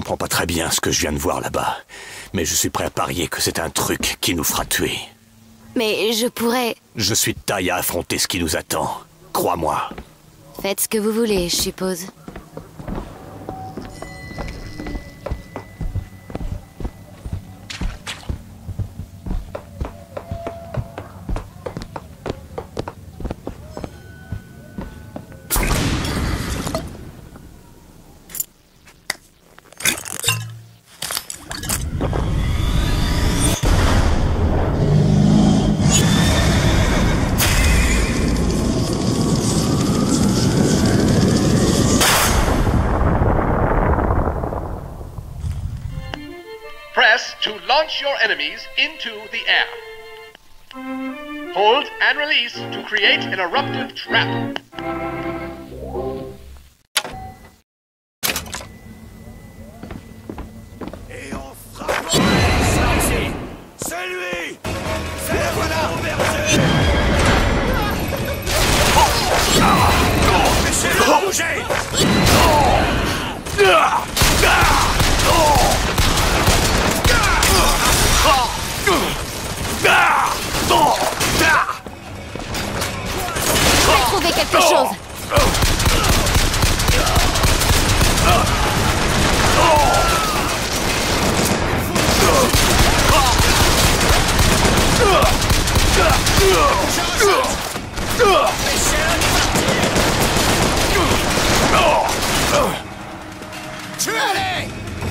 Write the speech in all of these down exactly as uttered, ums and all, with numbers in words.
comprends pas très bien ce que je viens de voir là-bas, mais je suis prêt à parier que c'est un truc qui nous fera tuer. Mais je pourrais... Je suis de taille à affronter ce qui nous attend. Crois-moi. Faites ce que vous voulez, je suppose. Press to launch your enemies into the air. Hold and release to create an eruptive trap. Et on frappe. Ça ici. C'est lui. C'est le voilà. Laissez-le bouger. Je vais trouver quelque chose. Tuez-les.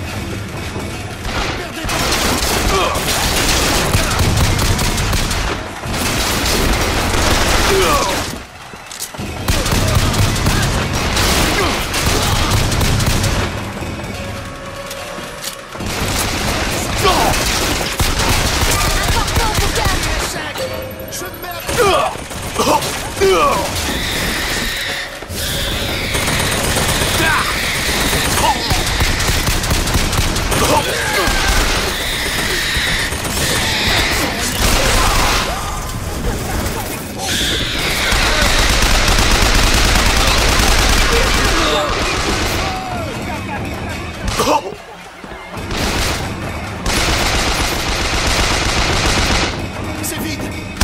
C'est vide.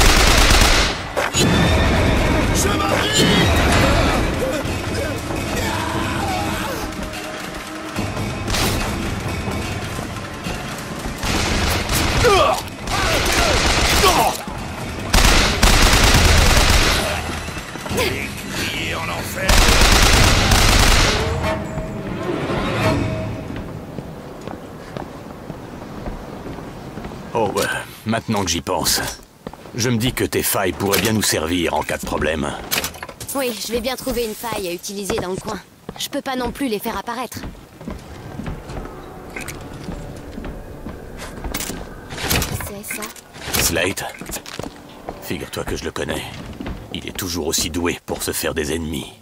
Je m'abrite. Écuyer en enfer. Oh, euh, maintenant que j'y pense, je me dis que tes failles pourraient bien nous servir en cas de problème. Oui, je vais bien trouver une faille à utiliser dans le coin. Je peux pas non plus les faire apparaître. C'est ça? Slate, figure-toi que je le connais. Il est toujours aussi doué pour se faire des ennemis.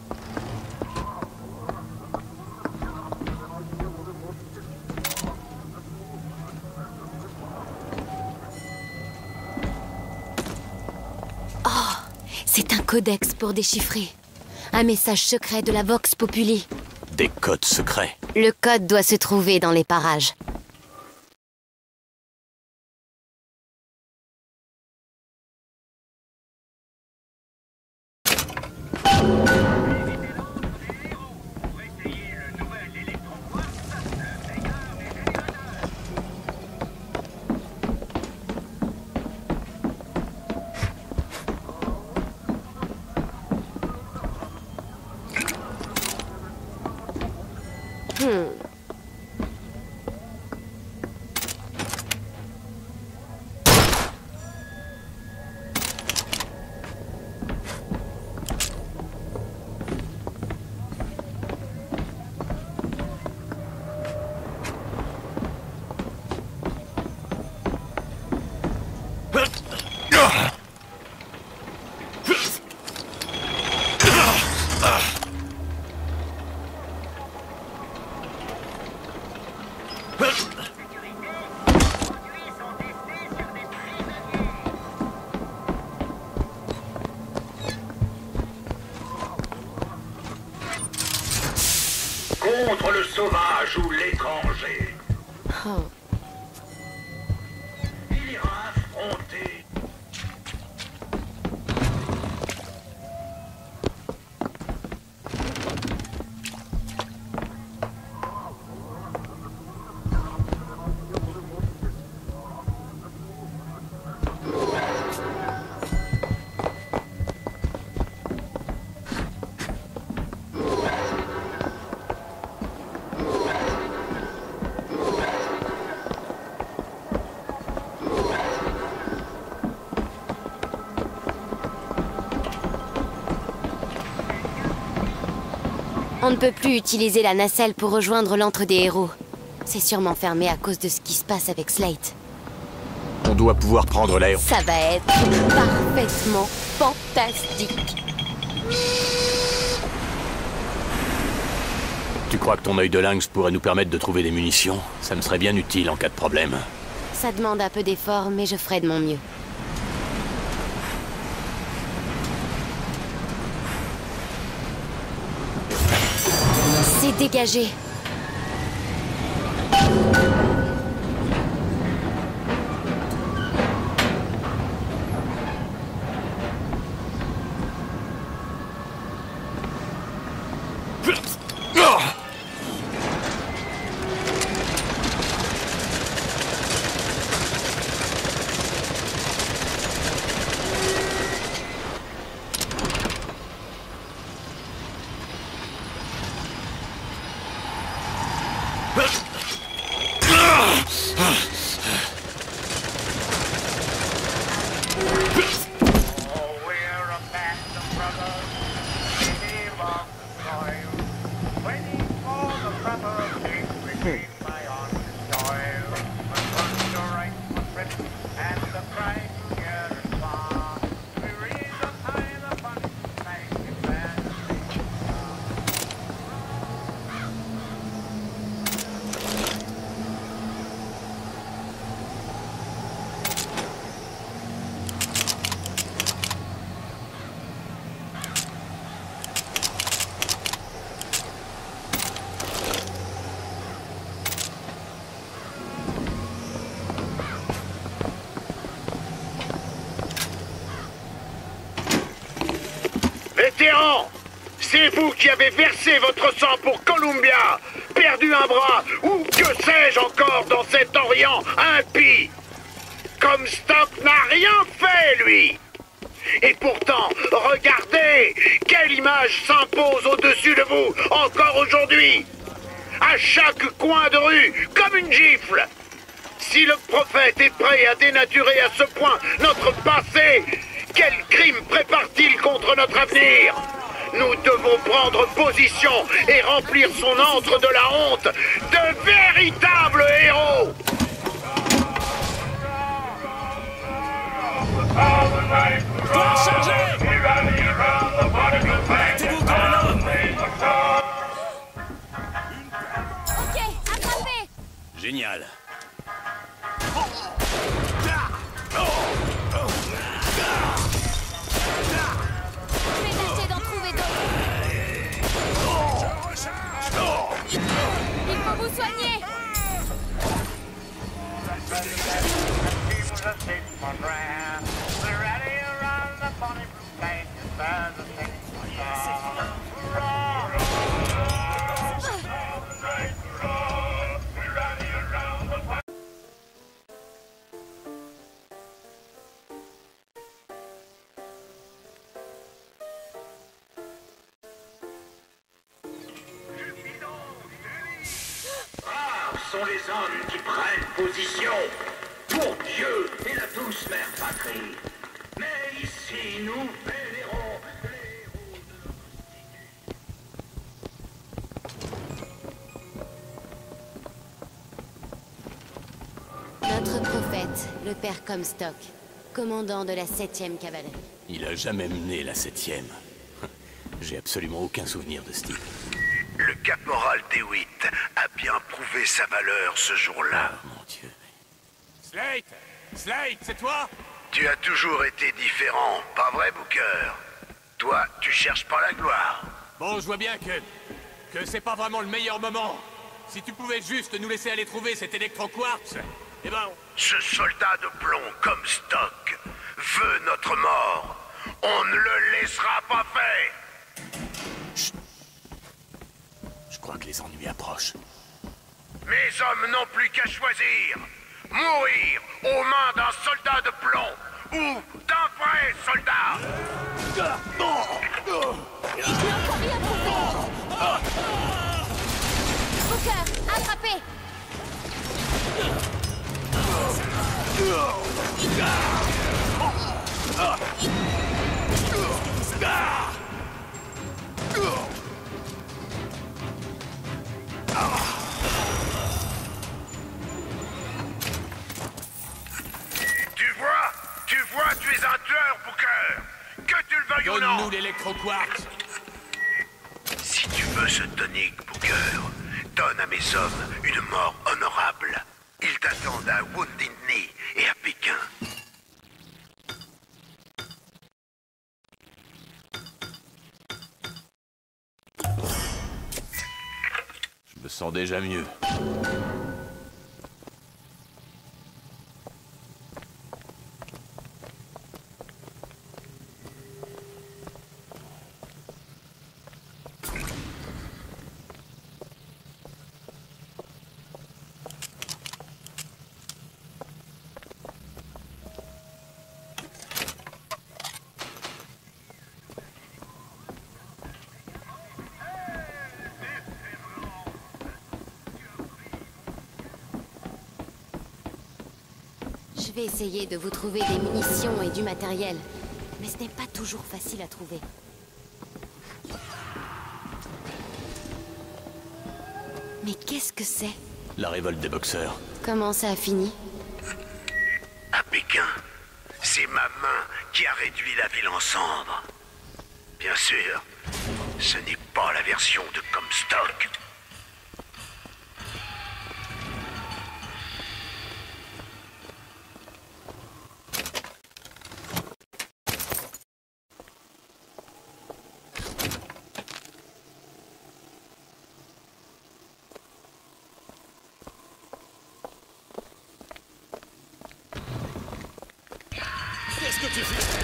C'est un codex pour déchiffrer. Un message secret de la Vox Populi. Des codes secrets. Le code doit se trouver dans les parages. Hmm. contre le sauvage ou l'étranger. Oh. Il ira affronter. On ne peut plus utiliser la nacelle pour rejoindre l'antre des héros. C'est sûrement fermé à cause de ce qui se passe avec Slate. On doit pouvoir prendre l'aéro. Ça va être parfaitement fantastique. Tu crois que ton œil de lynx pourrait nous permettre de trouver des munitions? Ça me serait bien utile en cas de problème. Ça demande un peu d'effort, mais je ferai de mon mieux. C'est dégagé. Vétérans, c'est vous qui avez versé votre sang pour Columbia, perdu un bras, ou que sais-je encore dans cet Orient impie. Comstock n'a rien fait, lui. Et pourtant, regardez, quelle image s'impose au-dessus de vous, encore aujourd'hui. À chaque coin de rue, comme une gifle. Si le prophète est prêt à dénaturer à ce point notre passé, quel crime prépare-t-il contre notre avenir? Nous devons prendre position et remplir son antre de la honte de véritables héros. Victoire chargée! Mettez-vous comme un homme! Ok, attrapé! Génial. Je vais tâcher d'en trouver d'autres. Il faut vous soigner! Sont les hommes qui prennent position pour Dieu et la douce mère patrie. Mais ici, nous vénérons les héros de... Notre prophète, le père Comstock, commandant de la septième cavalerie. Il a jamais mené la septième. J'ai absolument aucun souvenir de ce type. Le caporal DeWitt a bien prouvé sa valeur ce jour-là. Oh mon Dieu. Slate! Slate, c'est toi? Tu as toujours été différent, pas vrai, Booker? Toi, tu cherches pas la gloire. Bon, je vois bien que... que c'est pas vraiment le meilleur moment. Si tu pouvais juste nous laisser aller trouver cet électro-quartz, eh ben... Ce soldat de plomb, comme Stock, veut notre mort. On ne le laissera pas faire. Chut. Je crois que les ennuis approchent. Mes hommes n'ont plus qu'à choisir. Mourir aux mains d'un soldat de plomb ou d'un vrai soldat. Je n'ai encore rien prouvé. Booker, attrapé. Tu vois, tu vois, tu es un tueur, Booker. Que tu le veuilles ou non. Donne-nous l'électro-quartz. Si tu veux ce tonique, Booker, donne à mes hommes une mort honorable. Ils t'attendent à Wounded Knee et à Pékin. Je me sens déjà mieux. Je vais essayer de vous trouver des munitions et du matériel, mais ce n'est pas toujours facile à trouver. Mais qu'est-ce que c'est? La révolte des boxeurs. Comment ça a fini? À Pékin, c'est ma main qui a réduit la ville en cendres. Bien sûr, ce n'est pas la version de Comstock. Qu'est-ce que tu fais?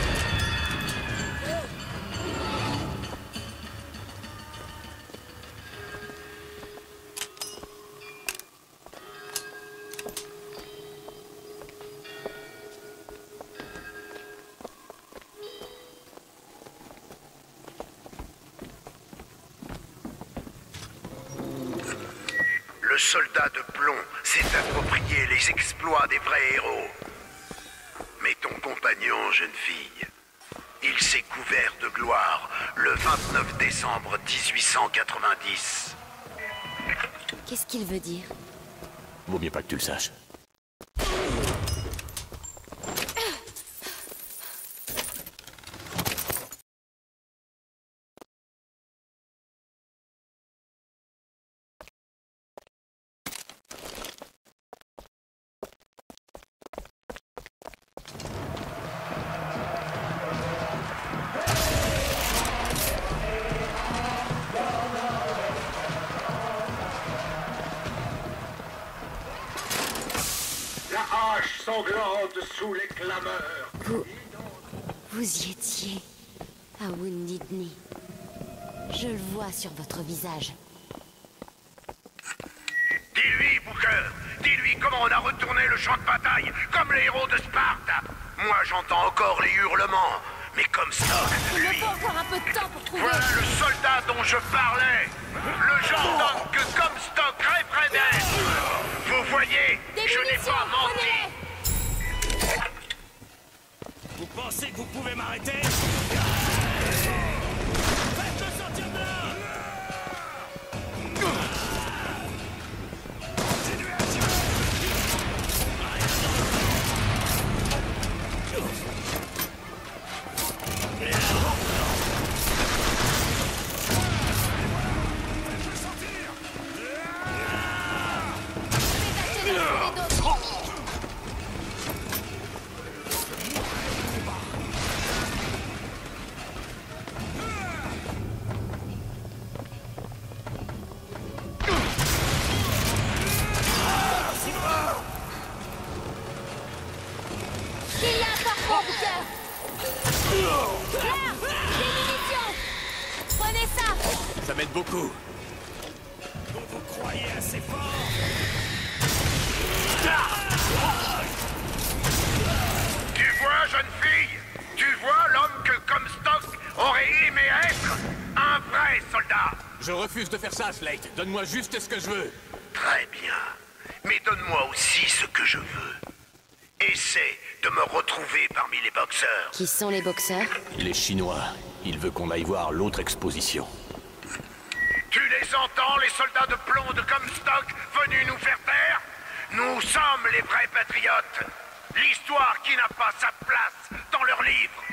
Le soldat de plomb s'est approprié les exploits des vrais héros. Mais ton compagnon, jeune fille, il s'est couvert de gloire le vingt-neuf décembre mille huit cent quatre-vingt-dix. Qu'est-ce qu'il veut dire? Vaut mieux pas que tu le saches. La hache sanglante sous les clameurs. Vous... Vous y étiez, à Wounded Knee. Je le vois sur votre visage. Dis-lui, Booker, dis-lui comment on a retourné le champ de bataille, comme les héros de Sparte. Moi, j'entends encore les hurlements, mais comme Stock, Il me lui... faut encore un peu de temps pour trouver... Voilà le soldat dont je parlais. Le genre d'homme que Comstock rêverait. Vous voyez, Des je n'ai munitions, pas menti. prenez-les! Vous pensez que vous pouvez m'arrêter? Faites-le sortir de là! Continuez à tirer! Faites-le sortir! Je vais tâcher d'en trouver d'autres. trop, Booker. Claire, des munitions. Prenez ça. Ça m'aide beaucoup. Donc vous croyez assez fort? Tu vois, jeune fille? Tu vois l'homme que Comstock aurait aimé être? Un vrai soldat. Je refuse de faire ça, Slate. Donne-moi juste ce que je veux. Très bien. Mais donne-moi aussi ce que je veux. Essaie de me retrouver parmi les boxeurs. Qui sont les boxeurs? Les Chinois. Il veut qu'on aille voir l'autre exposition. Tu les entends, les soldats de plomb de Comstock venus nous faire taire? Nous sommes les vrais patriotes. L'histoire qui n'a pas sa place dans leurs livres.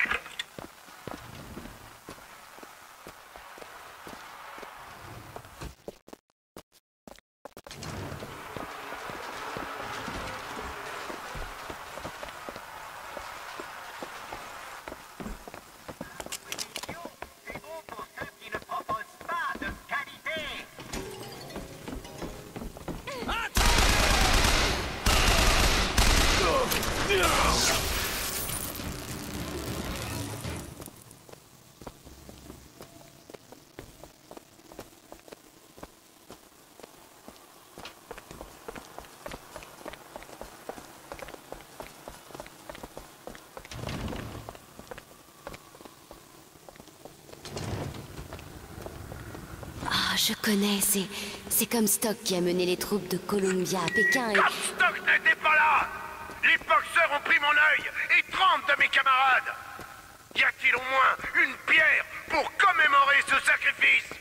Ah, je connais, c'est... c'est Comstock qui a mené les troupes de Columbia à Pékin et... Comstock n'était pas là. Les boxeurs ont pris mon œil et trente de mes camarades. Y a-t-il au moins une pierre pour commémorer ce sacrifice?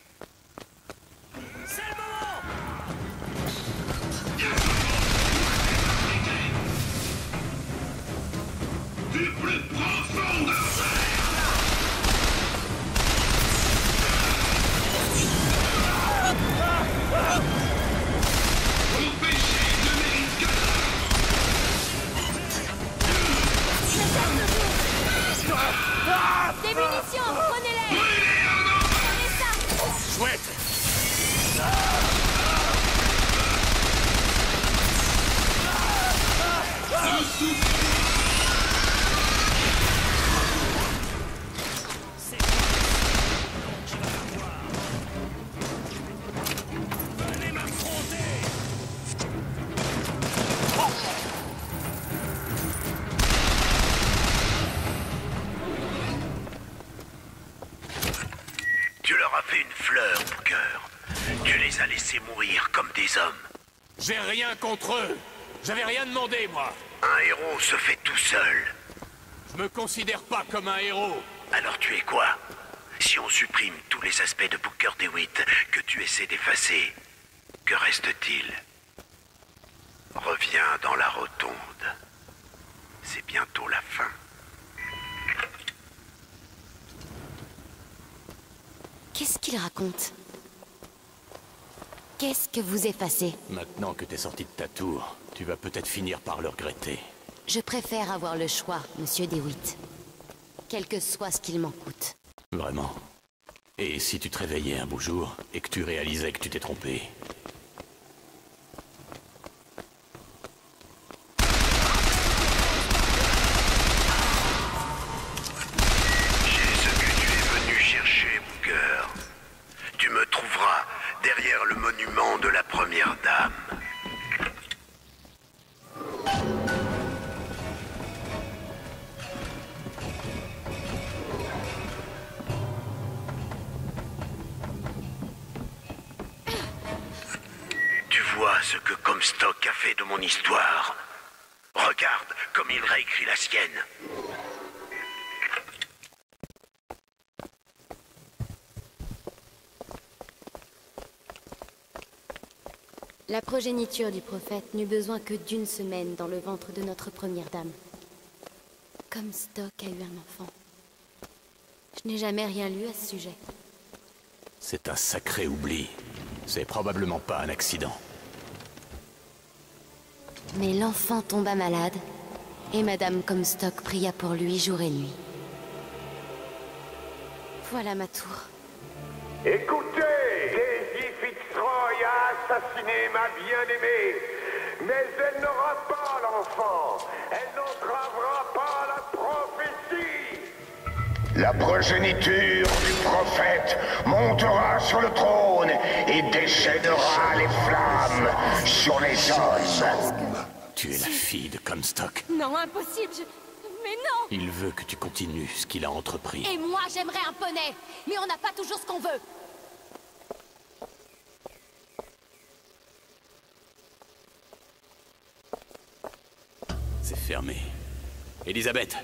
C'est le moment! Du plus profond de Des munitions, prenez-les. Prenez ça. Chouette! Venez m'affronter! Tu leur as fait une fleur, Booker. Tu les as laissés mourir comme des hommes. J'ai rien contre eux. J'avais rien demandé, moi. Un héros se fait tout seul. Je me considère pas comme un héros. Alors tu es quoi? Si on supprime tous les aspects de Booker DeWitt que tu essaies d'effacer, que reste-t-il? Reviens dans la rotonde. C'est bientôt la fin. Qu'est-ce qu'il raconte? Qu'est-ce que vous effacez? Maintenant que t'es sorti de ta tour, tu vas peut-être finir par le regretter. Je préfère avoir le choix, monsieur DeWitt. Quel que soit ce qu'il m'en coûte. Vraiment. Et si tu te réveillais un beau jour et que tu réalisais que tu t'es trompé? J'ai ce que tu es venu chercher, Booker. Tu me trouveras derrière le monument de la Première Dame. Tu vois ce que Comstock a fait de mon histoire. Regarde comme il réécrit la sienne. La progéniture du prophète n'eut besoin que d'une semaine dans le ventre de notre première dame. Comstock a eu un enfant. Je n'ai jamais rien lu à ce sujet. C'est un sacré oubli. C'est probablement pas un accident. Mais l'enfant tomba malade, et Madame Comstock pria pour lui jour et nuit. Voilà ma tour. Écoutez, Daisy Fitzroy a assassiné ma bien-aimée, mais elle n'aura pas l'enfant. Elle n'entravera pas La progéniture du prophète montera sur le trône et déchaînera les flammes sur les hommes. Tu es la fille de Comstock. Non, impossible, je... Mais non! Il veut que tu continues ce qu'il a entrepris. Et moi, j'aimerais un poney! Mais on n'a pas toujours ce qu'on veut! C'est fermé. Elisabeth!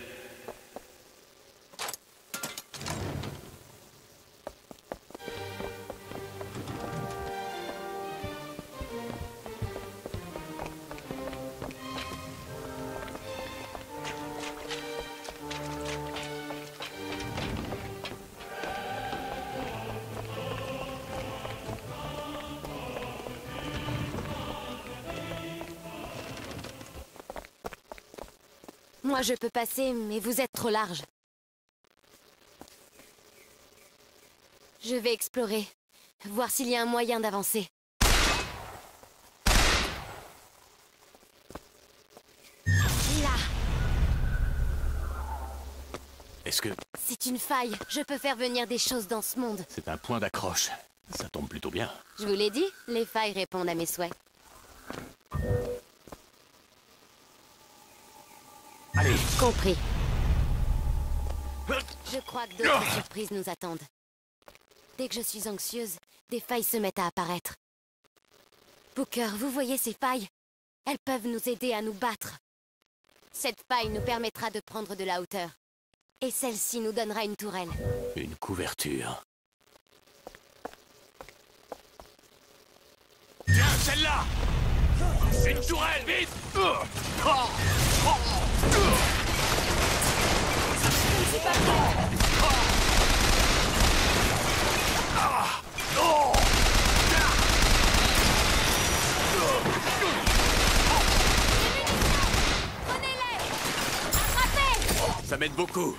Moi, je peux passer, mais vous êtes trop large. Je vais explorer, voir s'il y a un moyen d'avancer. Là! Est-ce que... C'est une faille. Je peux faire venir des choses dans ce monde. c'est un point d'accroche? Ça tombe plutôt bien. Je vous l'ai dit, les failles répondent à mes souhaits. Allez! Compris. Je crois que d'autres surprises nous attendent. Dès que je suis anxieuse, des failles se mettent à apparaître. Booker, vous voyez ces failles? Elles peuvent nous aider à nous battre. Cette faille nous permettra de prendre de la hauteur. Et celle-ci nous donnera une tourelle. Une couverture. Tiens, celle-là! Une tourelle, vite! C'est pas vrai. Prenez-les! Attrapez! Ça m'aide beaucoup.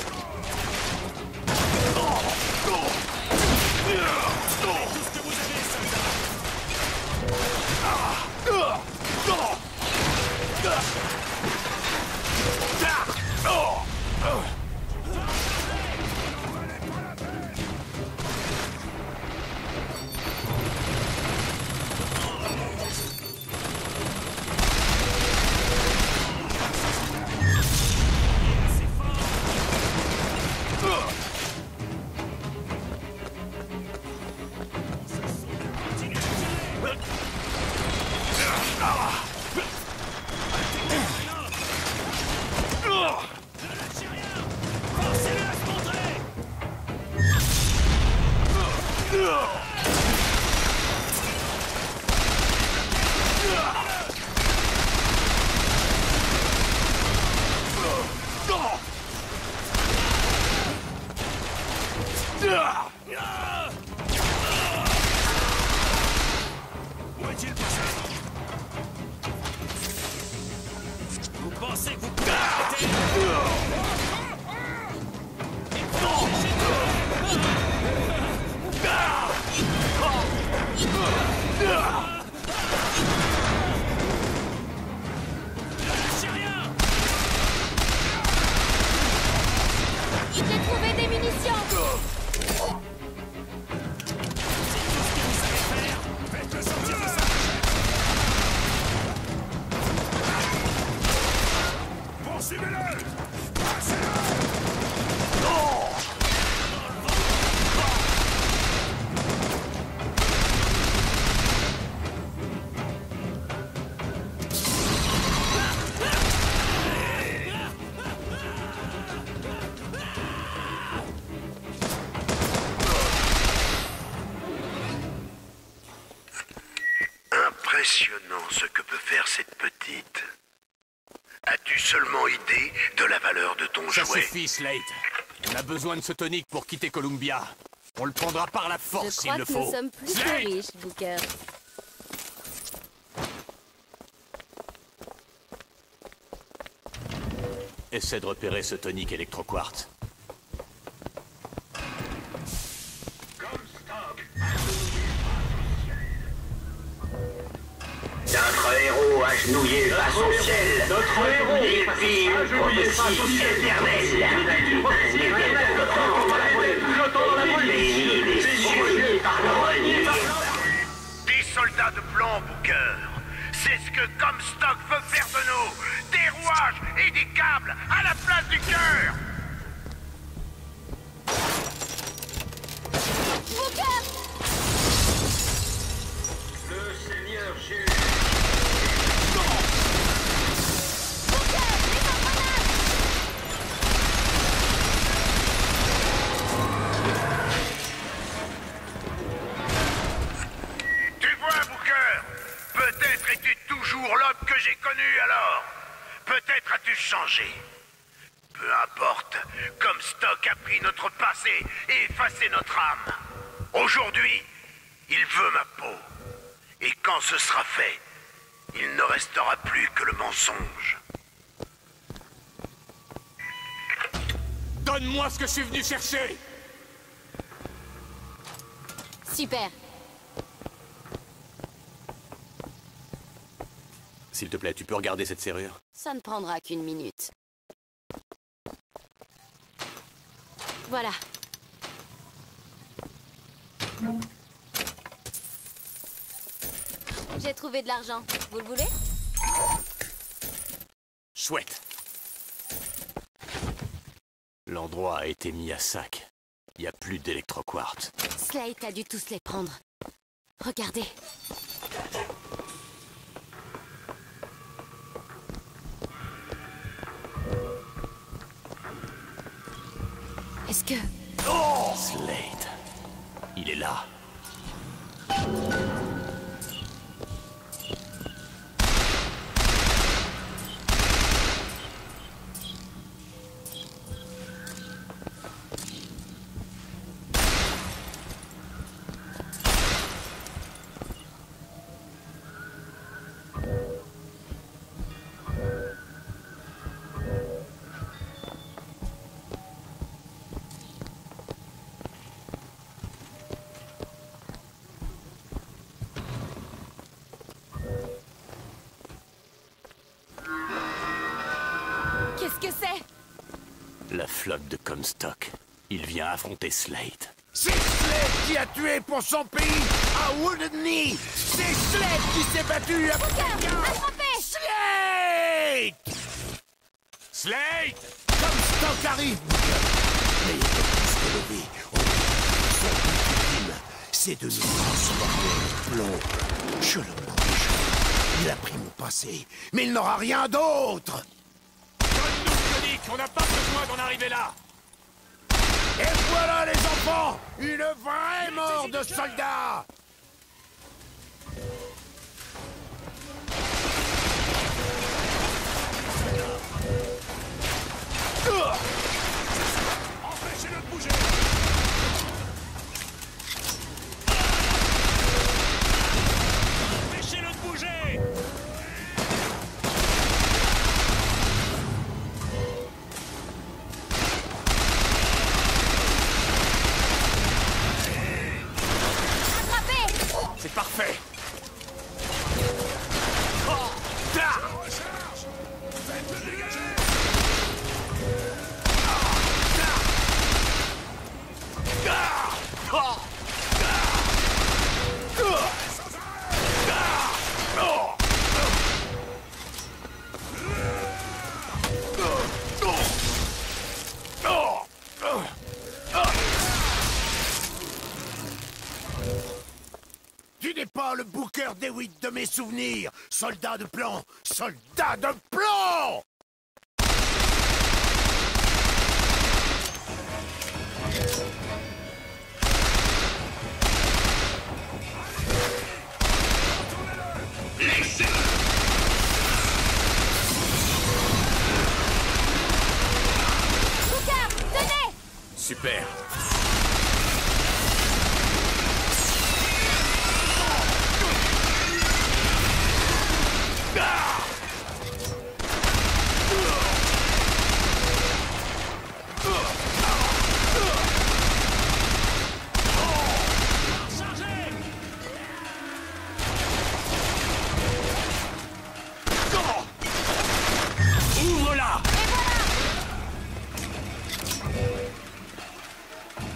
Où est-il passé? Vous pensez que vous pouvez arrêter? Lâchez rien! J'ai trouvé des munitions! Faites-le sortir de ça! Poursuivez-le! Passez-le! Impressionnant ce que peut faire cette petite. As-tu seulement idée de la valeur de ton Ça jouet? suffit, Slate. On a besoin de ce tonique pour quitter Columbia. On le prendra par la Je force s'il crois le que faut. nous sommes plus que Slate! riches, Booker. Essaie de repérer ce tonique électroquartz. Notre héros agenouillé face au ciel. Notre héros. Il vit une prophétie éternelle. soldats de plomb, Booker. C'est ce que Comstock veut faire de nous. Des rouages et des câbles à la place du cœur. Booker! Le Seigneur juge. Booker, les engrenages! Tu vois, Booker, peut-être es-tu toujours l'homme que j'ai connu alors. Peut-être as-tu changé. Peu importe, Comstock a pris notre passé et effacé notre âme. Aujourd'hui, il veut ma peau. Et quand ce sera fait, il ne restera plus que le mensonge. Donne-moi ce que je suis venu chercher! Super. S'il te plaît, tu peux regarder cette serrure? Ça ne prendra qu'une minute. Voilà. J'ai trouvé de l'argent. Vous le voulez? Chouette. L'endroit a été mis à sac. Il n'y a plus d'électroquartz. Slate a dû tous les prendre. Regardez. Est-ce que... Oh! Slate. Il est là. Qu'est-ce que c'est? La flotte de Comstock. Il vient affronter Slate. C'est Slade qui a tué pour son pays à Wounded Knee. C'est Slade qui s'est battu à... Booker, attrapez! Slade! Slate! Comstock arrive, Booker. Mais il peut plus se relever. Son ultime, c'est de nous transformer en plomb. Je le mange. Il a pris mon passé, mais il n'aura rien d'autre. Donne-nous, Sonic! On n'a pas besoin d'en arriver là! Et voilà les enfants, une vraie mort de soldats. Empêchez-le de bouger! Empêchez-le de bouger! C'est parfait! Oh, là! Faites-le dégager! Tu n'es pas le Booker DeWitt de mes souvenirs, soldat de plomb, soldat de plomb! Laissez-le! Booker, tenez! Super! Ouvre-la!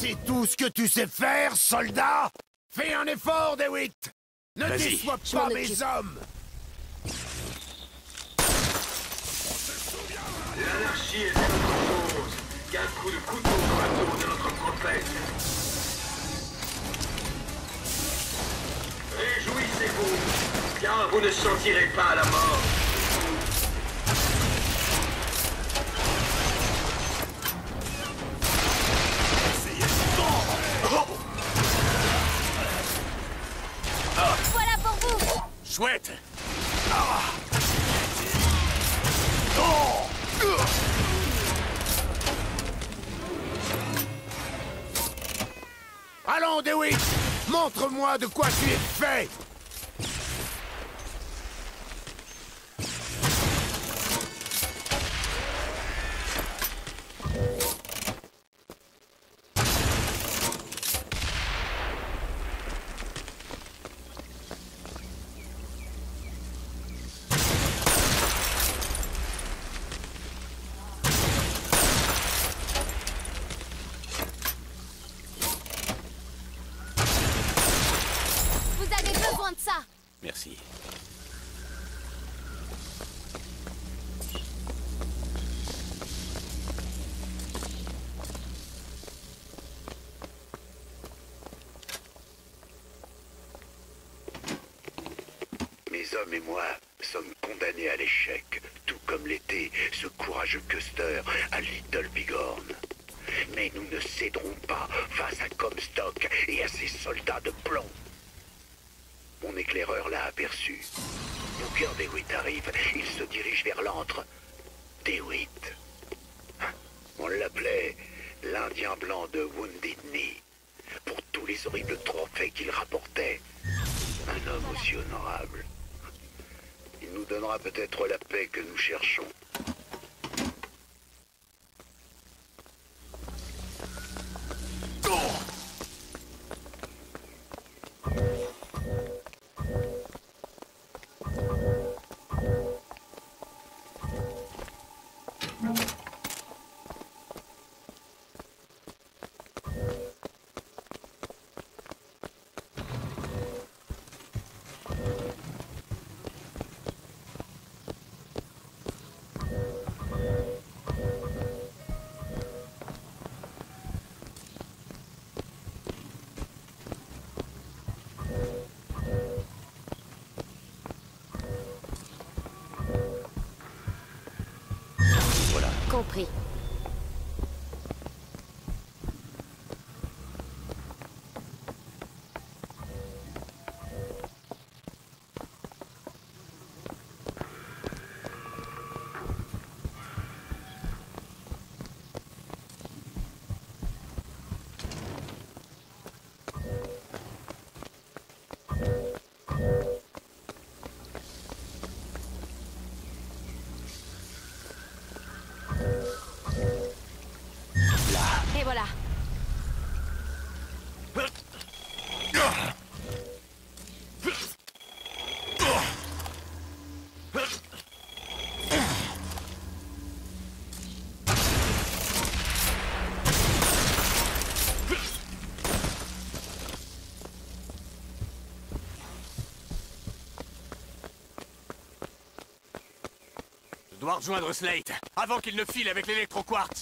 C'est tout ce que tu sais faire, soldat? Fais un effort, DeWitt! Ne Vas-y. déçois Je m'en pas mes occupe. hommes! L'anarchie est autre chose qu'un coup de couteau au bateau de notre prophète. Réjouissez-vous, car vous ne sentirez pas la mort. Voilà pour vous! Chouette! Allons, DeWitt! Montre-moi de quoi tu es fait! Vous avez besoin de ça! Merci. Mes hommes et moi sommes condamnés à l'échec, tout comme l'était ce courageux Custer à Little Bighorn. Mais nous ne céderons pas face à Comstock et à ses soldats de plomb. Mon éclaireur l'a aperçu. Booker DeWitt arrive, il se dirige vers l'antre. DeWitt. On l'appelait l'Indien blanc de Wounded Knee, pour tous les horribles trophées qu'il rapportait. Un homme aussi honorable. Il nous donnera peut-être la paix que nous cherchons. Compris. Et voilà. Je dois rejoindre Slate, avant qu'il ne file avec l'électroquartz.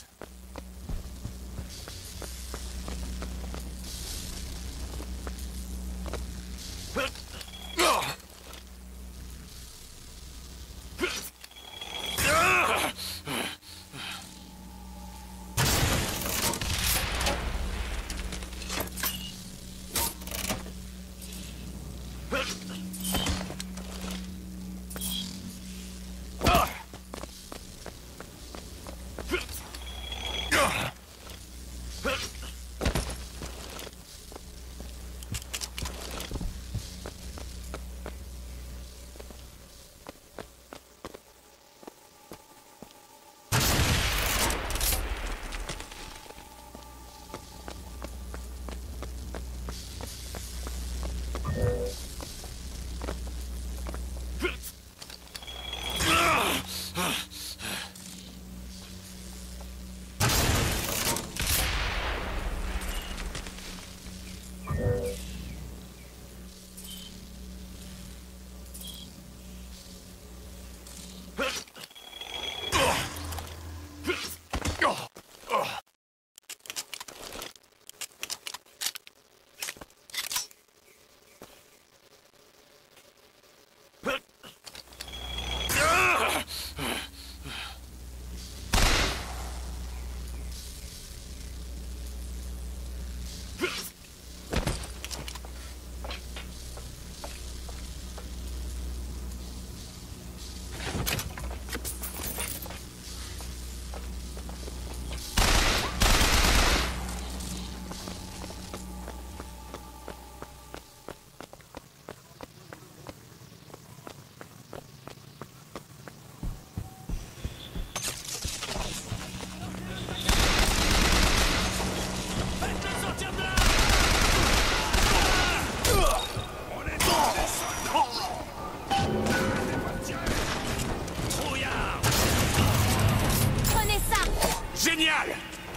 Génial!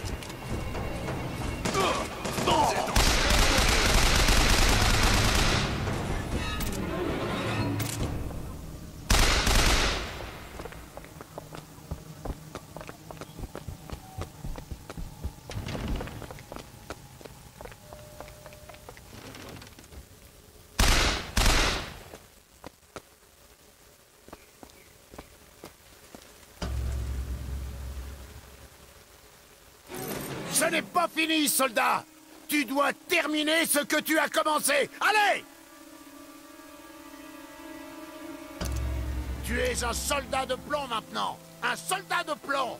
Ce n'est pas fini, soldat! Tu dois terminer ce que tu as commencé! Allez! Tu es un soldat de plomb maintenant! Un soldat de plomb!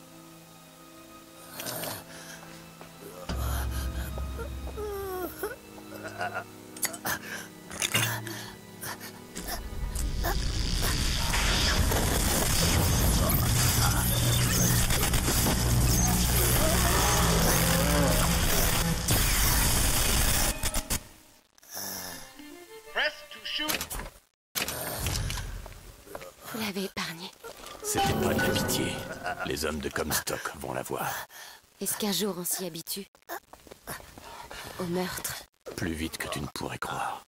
Press to shoot. Vous l'avez épargné. C'était pas de la pitié. Les hommes de Comstock vont la voir. Est-ce qu'un jour on s'y habitue? Au meurtre? Plus vite que tu ne pourrais croire.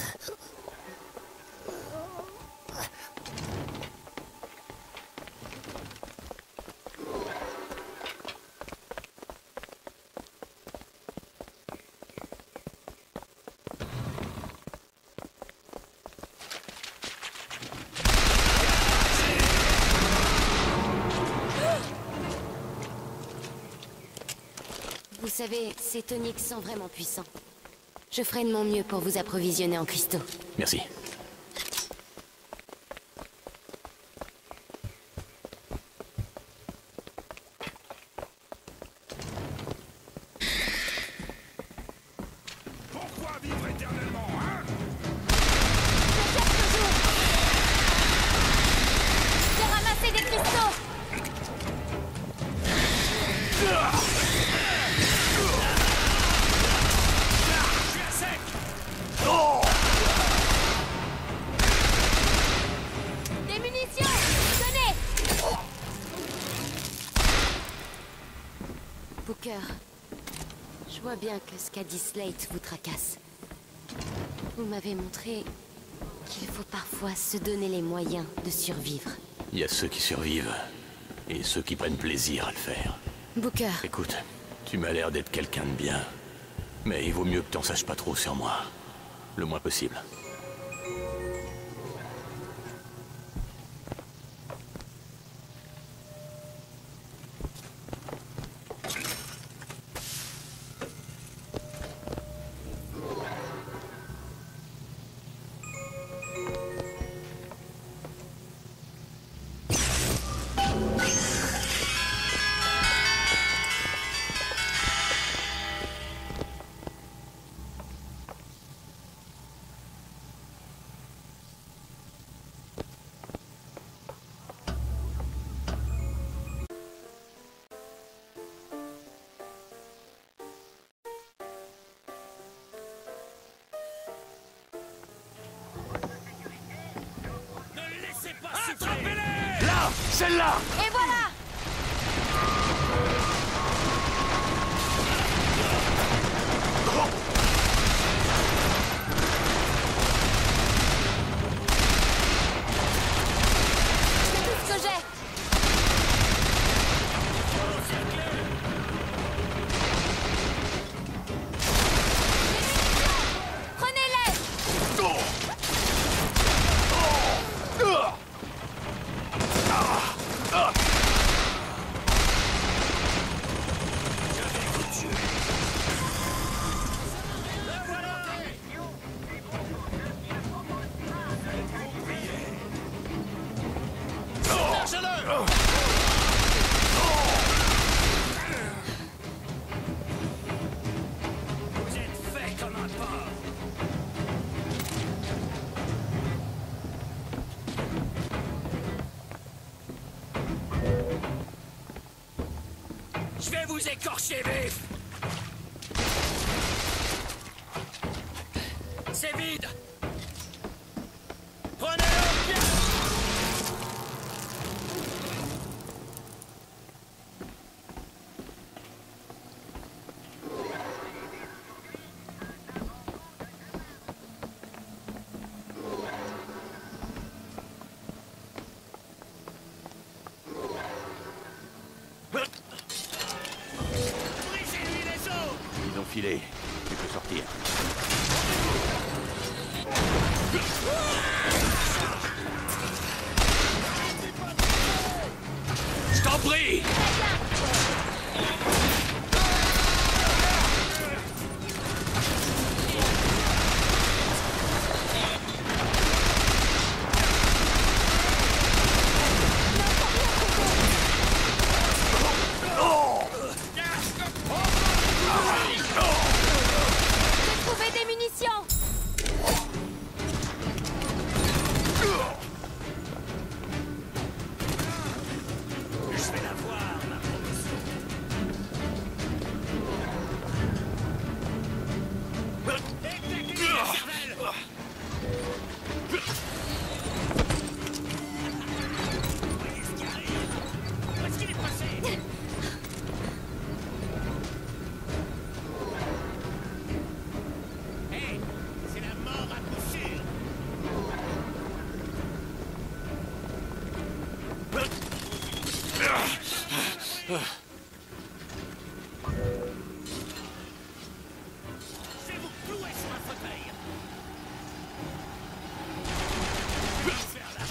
Vous savez, ces toniques sont vraiment puissants. Je ferai de mon mieux pour vous approvisionner en cristaux. Merci. Pourquoi vivre éternellement, hein? J'ai ramassé des cristaux! Des munitions! Tenez! Booker, je vois bien que ce qu'a dit Slate vous tracasse. Vous m'avez montré qu'il faut parfois se donner les moyens de survivre. Il y a ceux qui survivent et ceux qui prennent plaisir à le faire. Booker, Écoute, tu m'as l'air d'être quelqu'un de bien. Mais il vaut mieux que t'en saches pas trop sur moi. Le moins possible. Là! Celle-là! et voilà! C'est tout ce que j'ai! Prenez-les! Vous êtes fait comme un porc. Je vais vous écorcher vif. C'est vide. Prenez-le bien. filé. Tu peux sortir. Je t'en prie! J'ai trouvé des munitions! Je vais la voir, ma promotion. Détectez la cervelle. Voyez ce qui arrive. Où est-ce qu'il est passé? Hey, c'est la mort à coup sûr. Je vais vous clouer sur un fauteuil. Je vais faire la...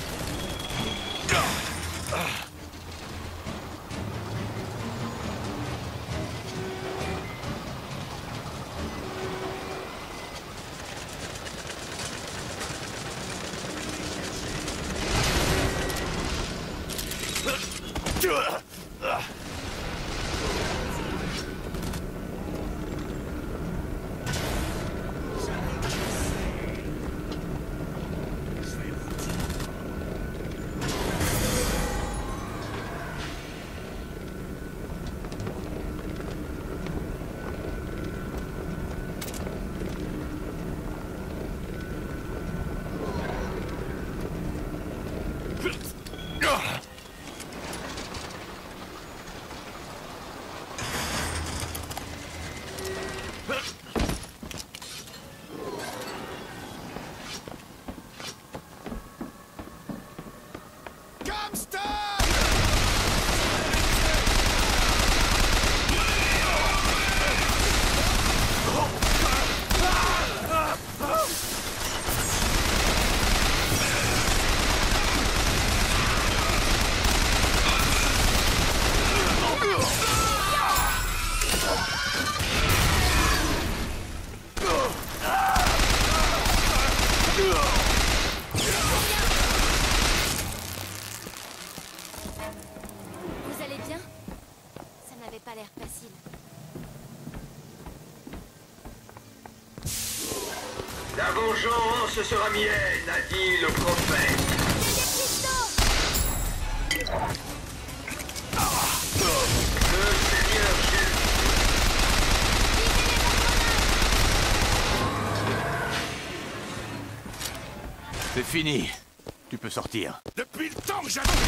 Vous allez bien? Ça n'avait pas l'air facile. La vengeance sera mienne, a dit le prophète. Le Seigneur Jésus. C'est fini. Tu peux sortir. Depuis le temps que j'avais...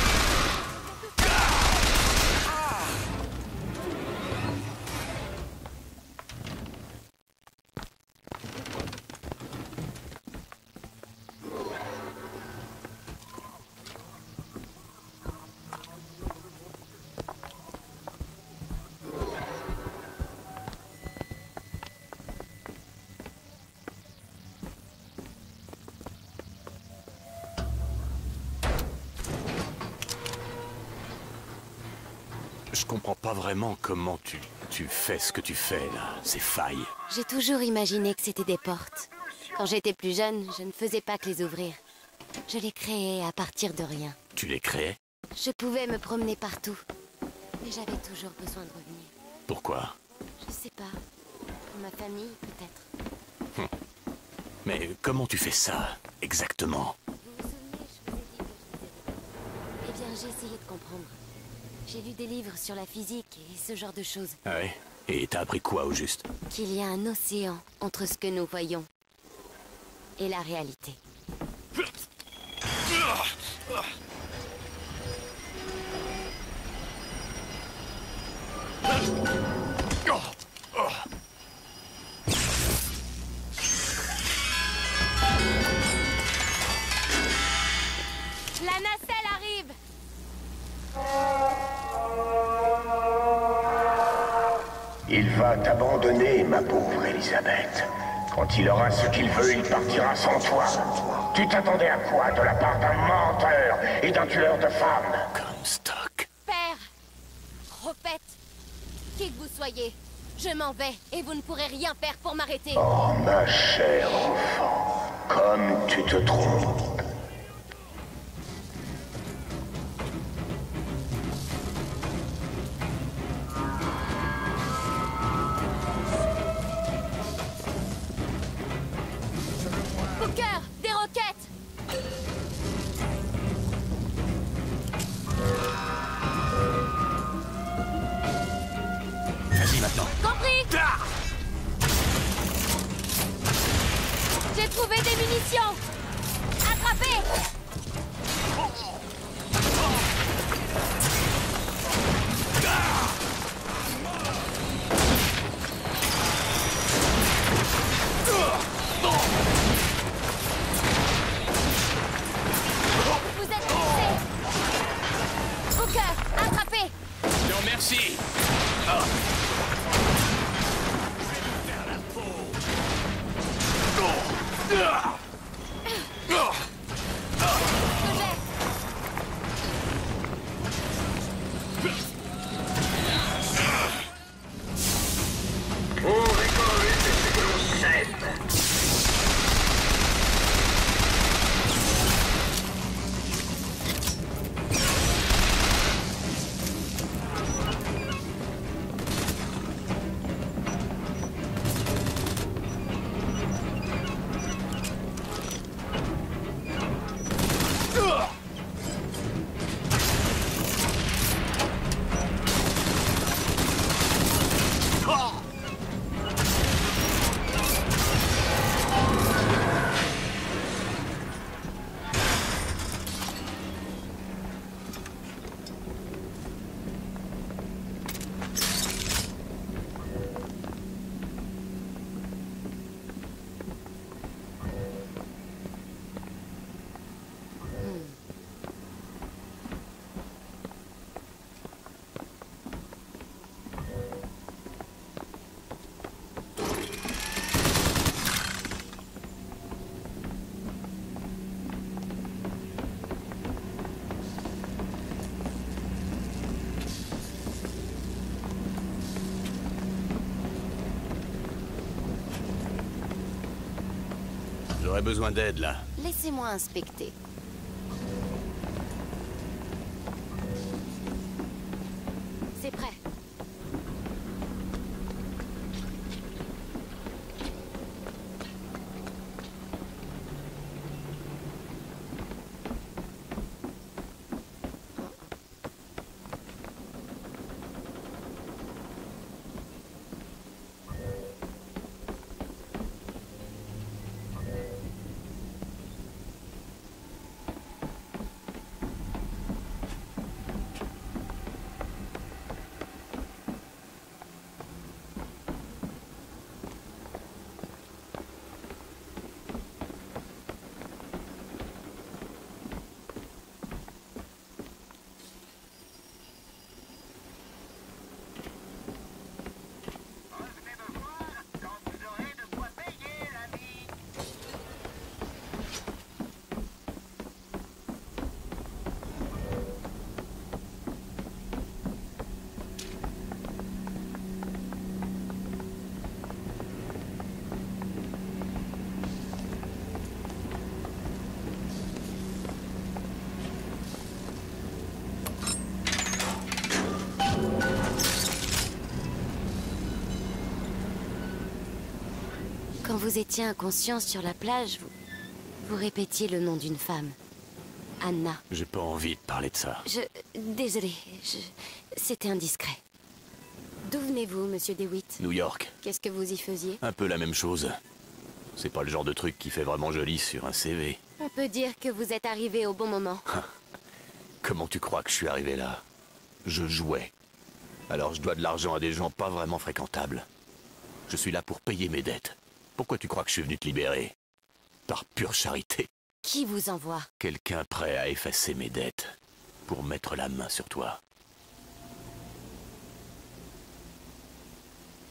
Je comprends pas vraiment comment tu... tu fais ce que tu fais, là. Ces failles. J'ai toujours imaginé que c'était des portes. Quand j'étais plus jeune, je ne faisais pas que les ouvrir. Je les créais à partir de rien. Tu les créais? Je pouvais me promener partout. Mais j'avais toujours besoin de revenir. Pourquoi? Je sais pas. Pour ma famille, peut-être. Mais comment tu fais ça, exactement? Vous vous souvenez, je vous ai dit que je vous aidais. Eh bien, j'ai essayé de comprendre. J'ai lu des livres sur la physique et ce genre de choses. Ah ouais? Et t'as appris quoi, au juste? Qu'il y a un océan entre ce que nous voyons et la réalité. La nacelle arrive! Il va t'abandonner, ma pauvre Elisabeth. Quand il aura ce qu'il veut, il partira sans toi. Tu t'attendais à quoi de la part d'un menteur et d'un tueur de femmes? Comstock. Père! Prophète! Qui que vous soyez, je m'en vais et vous ne pourrez rien faire pour m'arrêter. Oh, ma chère enfant, comme tu te trompes. Booker, des roquettes! Vas-y maintenant. Compris! Ah! J'ai trouvé des munitions! Attrapez! Vous êtes blessé! Booker, attrapez! Non, merci. Que j'ai! On récolte ce que l'on sème. J'aurais besoin d'aide, là. Laissez-moi inspecter. C'est prêt. Quand vous étiez inconscient sur la plage, vous, vous répétiez le nom d'une femme. Anna. J'ai pas envie de parler de ça. Je... Désolée, je... c'était indiscret. D'où venez-vous, monsieur DeWitt? New York. Qu'est-ce que vous y faisiez? Un peu la même chose. C'est pas le genre de truc qui fait vraiment joli sur un C V. On peut dire que vous êtes arrivé au bon moment. Comment tu crois que je suis arrivé là? Je jouais. Alors je dois de l'argent à des gens pas vraiment fréquentables. Je suis là pour payer mes dettes. Pourquoi tu crois que je suis venu te libérer? Par pure charité. Qui vous envoie? Quelqu'un prêt à effacer mes dettes. Pour mettre la main sur toi.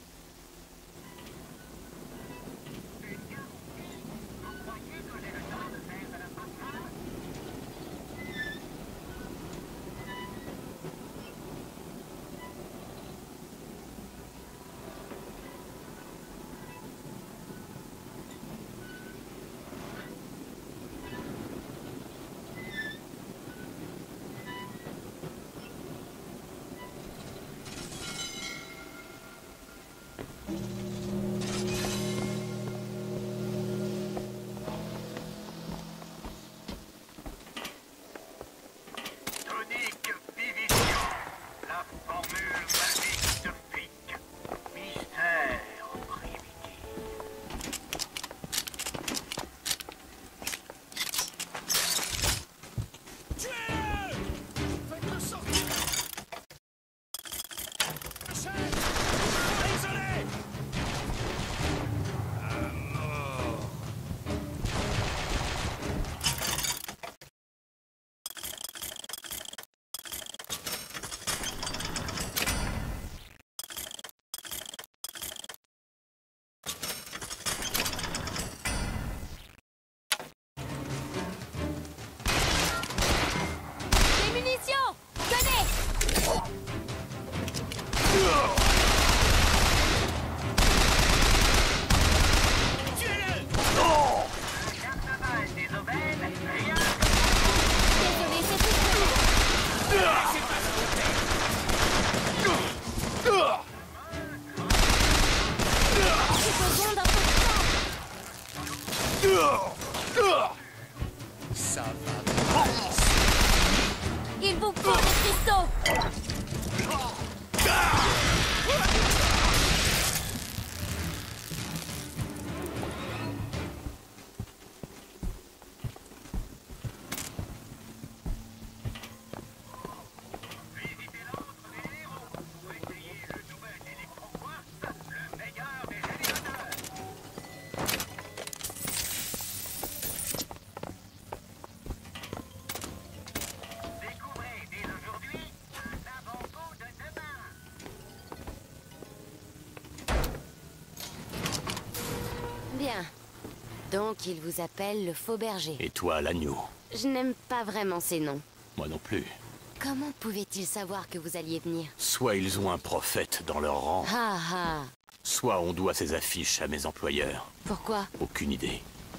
Donc il vous appelle le faux berger. Et toi, l'agneau. Je n'aime pas vraiment ces noms. Moi non plus. Comment pouvaient-ils savoir que vous alliez venir? Soit ils ont un prophète dans leur rang, Ah ah. soit on doit ces affiches à mes employeurs. Pourquoi? Aucune idée.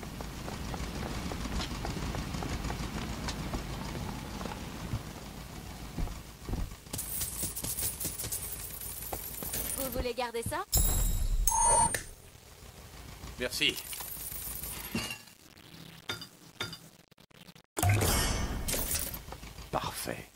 Vous voulez garder ça? Merci. Parfait.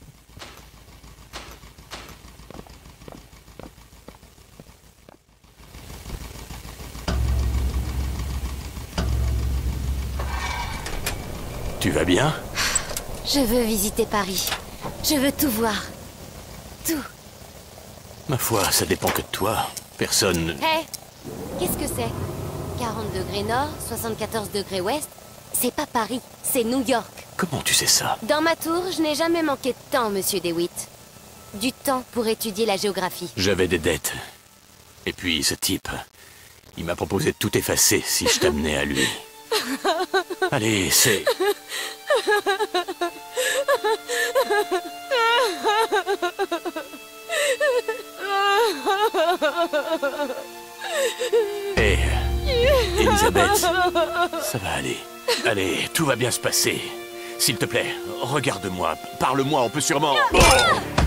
Tu vas bien? Je veux visiter Paris. Je veux tout voir. Tout. Ma foi, ça dépend que de toi. Personne... Hé! Qu'est-ce que c'est? quarante degrés nord, soixante-quatorze degrés ouest? C'est pas Paris, c'est New York. Comment tu sais ça? Dans ma tour, je n'ai jamais manqué de temps, monsieur DeWitt. Du temps pour étudier la géographie. J'avais des dettes. Et puis, ce type... Il m'a proposé de tout effacer si je t'amenais à lui. Allez, c'est... Hé, Elisabeth, ça va aller. Allez, tout va bien se passer. S'il te plaît, regarde-moi, parle-moi, on peut sûrement... Oh